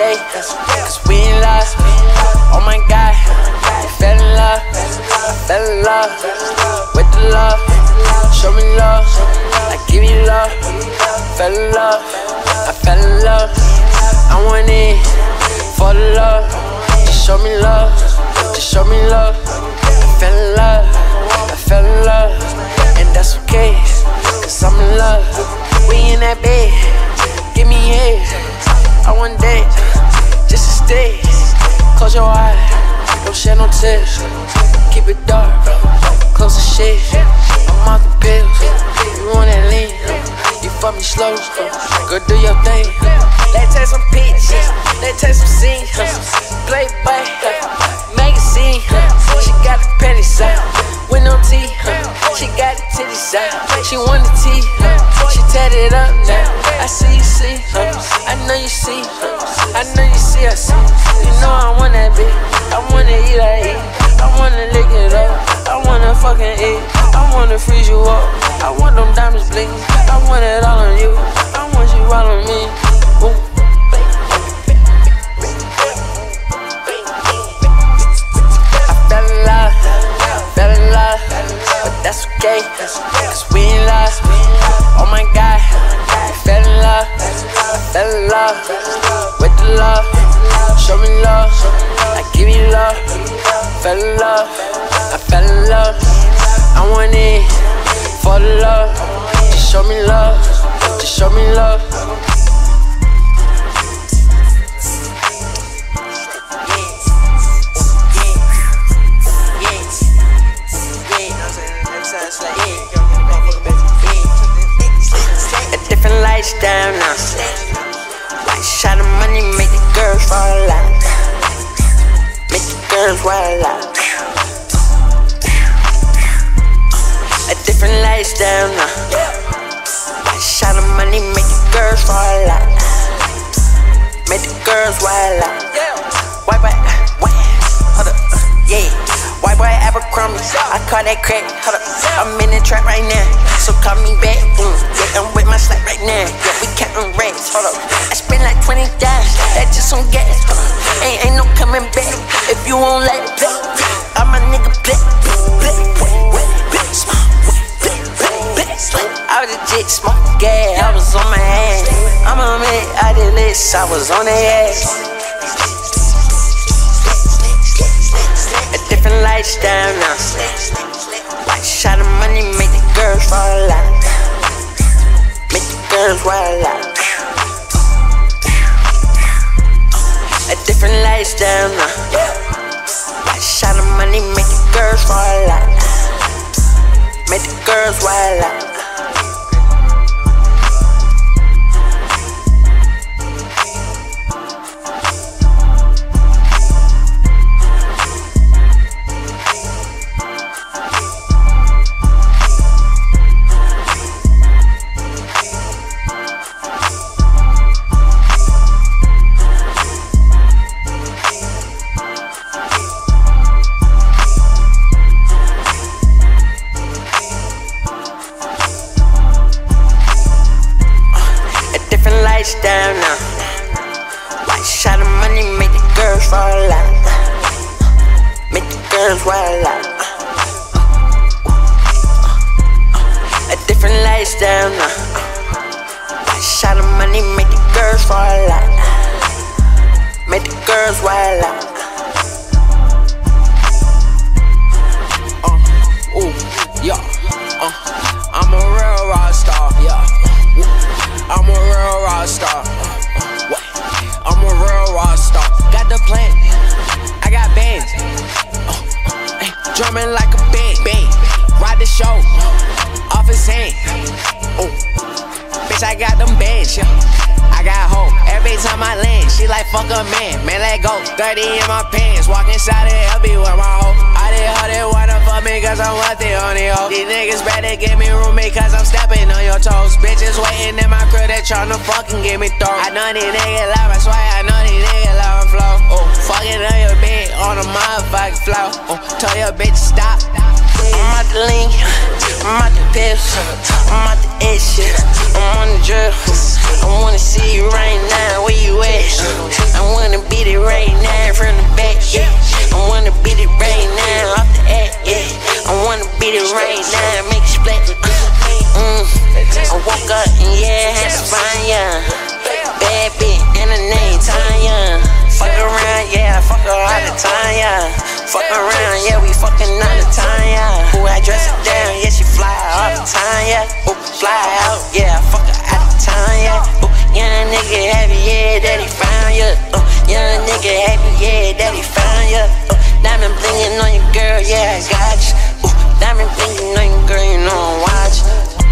okay, cause we in love. Oh my God, I fell in love. I fell in love with the love. Show me love, I give you love. Fell in love, I fell in love. I went in for the love. Just show me love, just show me love. I fell in love, I fell in love. And that's okay, cause I'm in love. We in that bed, give me head. I want that, just to stay. Close your eyes, don't shed no tears. Keep it dark, close the shit. I'm off the pills, you want that lean. You fuck me slow, go do your thing. Let's take some pictures, let's take some scenes. Playboy, magazine. She got the panties out, with no teeth. She got the titties out, she want the teeth. She tatted up now, I see you see. I know you see, I know you see us. You know I want that bitch, I wanna eat, I eat. I wanna lick it up, I wanna fucking eat. I wanna freeze you up, I want them diamonds bling. I want it all on you, I want you all on me. Ooh. I fell in love, but that's okay, cause we in love. Oh my God, I fell in love. I fell in love with the love. Show me love, I give you love. Fell in love, I fell in love. I went in for the love. Just show me love, just show me love. A different lifestyle now. Like shot of money, make the girls fall out. Make the girls wild out. A different lifestyle now. Like shot of money, make the girls fall out. Make the girls wild out. White boy, hold up, yeah. White boy Abercrombie, I call that crack. Hold up, I'm in the trap right now, so call me back. Yeah, I'm with my slap right now. Yeah, we counting racks. Hold up, I spend like 20 dimes, that's just some gas. Ain't no coming back if you won't let it play. I'm a nigga play. I was legit smoking gas, I was on my ass. I'm a man, I did this, I was on their ass. A different lifestyle now. Like shot of money, make the girls fall out. Make the girls wild out. A different lifestyle now. Like shot of money, make the girls fall out. Make the girls wild out. Lifestyle now. Like shot of money, make the girls fall out. Make the girls wild out. A different lifestyle now. Like shot of money, make the girls fall out. Make the girls wild out. Yeah. I'm a real rock star. Yeah. I'm a real rock star. I'm a real rock star. Got the plan, I got bands. Drumming like a band. Ride the show, off his hand. Bitch, I got them bands, yeah. I got hope every time I land. She like fuck a man, let go. 30 in my pants, walk inside it, I'll be with my hoe. I did how they wanna fuck me cause I'm wealthy on the hoe. These niggas better give me room cause I'm stepping on your toes. Bitches waiting in my crib, they tryna fucking get me thrown. I know these niggas love, I swear I know these niggas love and flow. Fucking on your bed on a motherfucking flow. Tell your bitch stop. I'm out the lean, I'm out the pips, I'm out the edge shit, I'm on the drip. I wanna see you right now, where you at? I wanna time, yeah. Ooh, fly out, yeah, fuck her out of town, yeah. Ooh, young nigga happy, yeah, that he found ya. Young nigga happy, yeah, that he found ya. Diamond blingin' on your girl, yeah, I got you. Ooh, diamond blingin' on your girl, you know I'm watching.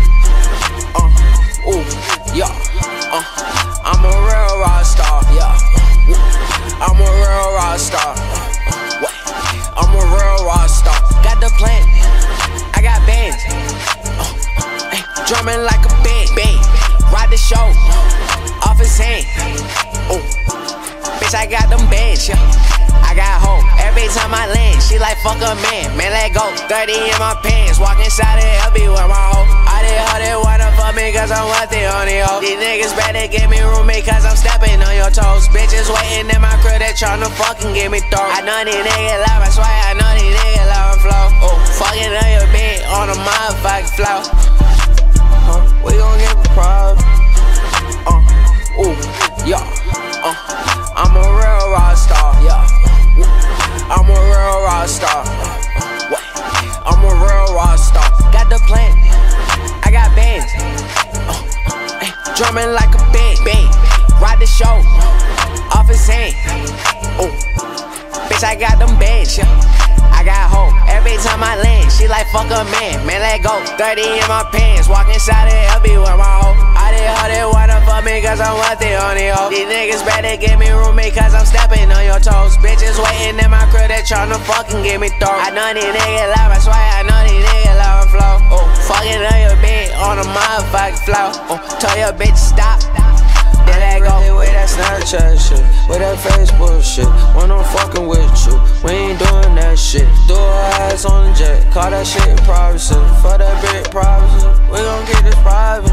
Ooh, yeah, I'm a real rock star, yeah. I'm a real rock star. I'm a real rock star. Got the plan, I got bands. Drumming like a band, ride the show, off his hand. Ooh, bitch, I got them bands, yeah. I got hope every time I land. She like fuck a man, let go. 30 in my pants, walk inside the LB with my hoe. I did how they wanna fuck me cause I'm wealthy on the hoe. These niggas better give me roommate cause I'm stepping on your toes. Bitches waiting in my crib, they tryna fucking get me thrown. I know these niggas love my swag, I know these niggas love my flow. Oh, fucking on your bed on a motherfucking flow. We gon' get the prize. Ooh, yeah. I'm a real rock star, yeah. I'm a real rock star. I'm a real rock star. Got the plan, I got bands. Drumming like a band, ride the show, off his hand. Ooh, bitch, I got them bands, yeah. I got hope every time I land. She like fuck a man, let go. 30 in my pants, walk inside the LB with my hoe. I did how they wanna fuck me cause I'm wealthy on the hoe. These niggas better give me roommate cause I'm stepping on your toes. Bitches waiting in my crib, they tryna fucking get me thrown. I know these niggas love my swag, I know these niggas love my flow. Oh, fucking on your bed on a motherfucking flow. Oh, tell your bitch stop. Then I go with that Snapchat shit, with that Facebook shit. When I'm fucking with you, we ain't doing that shit. Do our ass on the jet, call that shit privacy. For that big privacy, we gon' get this private.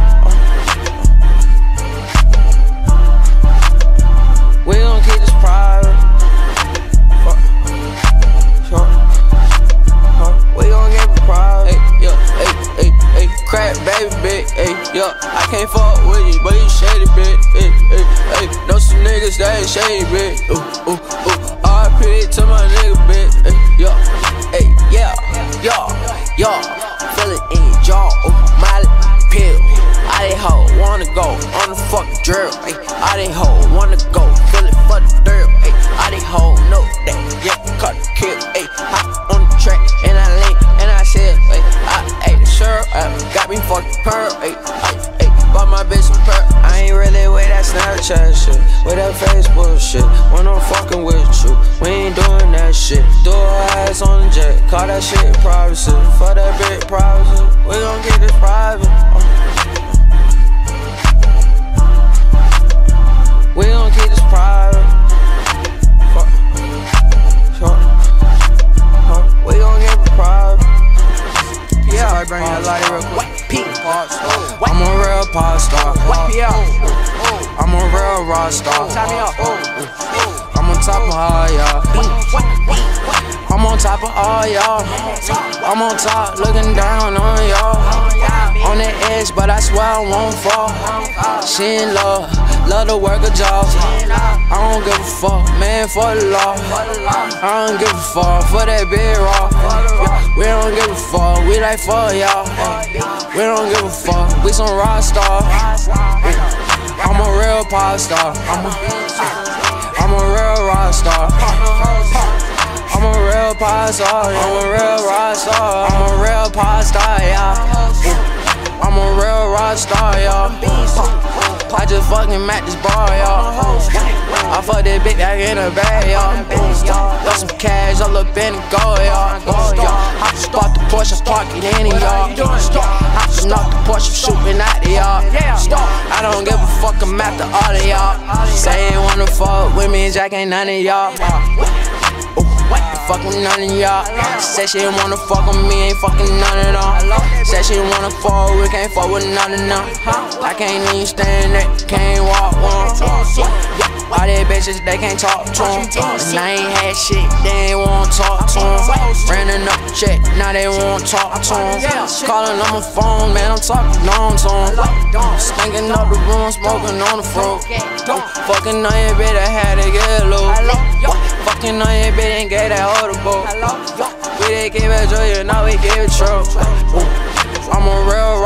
We gon' keep this private. We gon' get it private. Hey, yeah, hey, crack baby, bitch. Hey, yeah, I can't fuck with you, but you shady, bitch. Hey, know some niggas that ain't shady, bitch. Ooh, RP to my nigga, bitch. Hey, yeah, feel it in your jaw. Molly pill. I did hoe wanna go on the fucking drill. Ay, I did hoe wanna go feel it for the thrill. Ay, I did hoe know that yeah, cut the kill. Ay, hop on the track and I lean and I said, ay, I ate the syrup, got me fucking pearl. Ay, bought my bitch some pearl. I ain't really with that Snapchat shit, with that Facebook shit. When I'm fucking with you, we ain't doing that shit. Do our ass on the jet, call that shit privacy. For that big privacy, we gon' get this private. We gon' keep this private. We gon' get it private. Yeah, I bring that light real quick. I'm a real pop star. I'm a real rock star. I'm on top of all y'all. I'm on top of all y'all. I'm on top, looking down on y'all. On the edge, but I swear I won't fall. She in love to work a job. I don't give a fuck, man, for the law. I don't give a fuck for that big raw. We don't give a fuck, we like fuck y'all. We don't give a fuck, we some rock stars. I'm a real pop star. I'm a real rock star. I'm a real pop star. I'm a real rock star. I'm a real pop star, y'all. I'm a real rock star, y'all. I just fucking met this bar, y'all. I fucked that bitch back in the bag, y'all. Got some cash all up in the gold, y'all. I just bought the Porsche, park it in it, y'all. I just knocked the Porsche, shooting at the y'all. I don't give a fuck, I'm after all of y'all. Say you wanna fuck with me, Jack ain't none of y'all. Fuck with none of y'all. Say she wanna fuck with me, ain't fucking none of them. Say she wanna fuck, we can't fuck with none of them. I can't even stand it, can't walk one. All these bitches, they can't talk to them. And I ain't had shit, they ain't wanna talk to them. Running up the check, now they wanna talk to them. Calling on my phone, man, I'm talking long to them. Stinking up the room, smoking on the fruit. Fucking on your bitch, I had to get low. Fucking on your bitch, ain't get that audible. We didn't give it joy, you know we give it true. I'm a real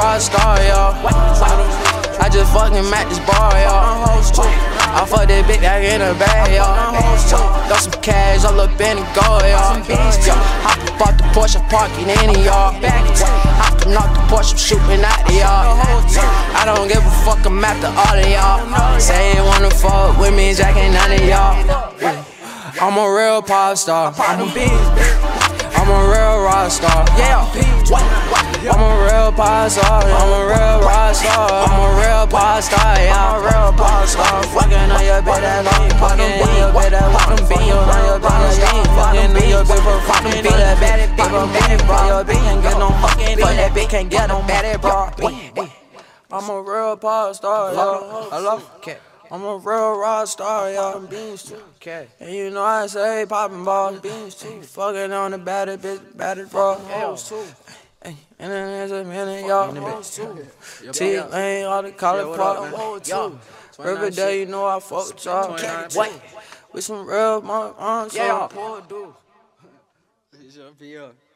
fucking at this bar, y'all. I fuck that bitch that in the bag, y'all. Got some cash all up in the go, y'all. Hop up the Porsche, parking in it, y'all. Hopping off the Porsche, I'm shooting at it, y'all. I don't give a fuck, I'm after all of y'all. Say you wanna fuck with me, jacking none of y'all. I'm a real pop star. I'm a real rock star. I'm a real pop star. I'm a real rock star. I'm a real pop star. Yeah, I'm a real pop star. Fucking on your bitch that long. Fucking on your bitch that want to be on your bitch that fucking on your bitch for fucking be that baddie bro. Your bitch can't get no fucking. But that bitch can't get no baddie bro. I'm a real pop star. I love cat. I'm a real rock star, y'all. Beans too. Okay. And you know I say poppin' balls. Beans too. Fucking on the baddest bitch, baddest bro. Hoes too. And then there's a minute, y'all. T-Lane, all the college pop. Riverdale, you know I fuck with y'all. With some real mother on, so. Yeah, Paul, dude.